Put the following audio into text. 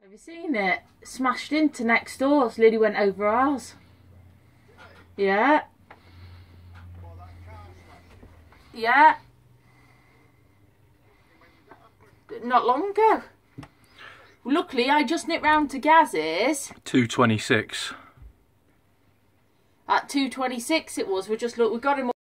Have you seen it? Smashed into next door's. Lily went over ours. Yeah. Yeah. Not long ago. Luckily, I just nipped round to Gaz's. 2:26. At 2:26 it was. We got him.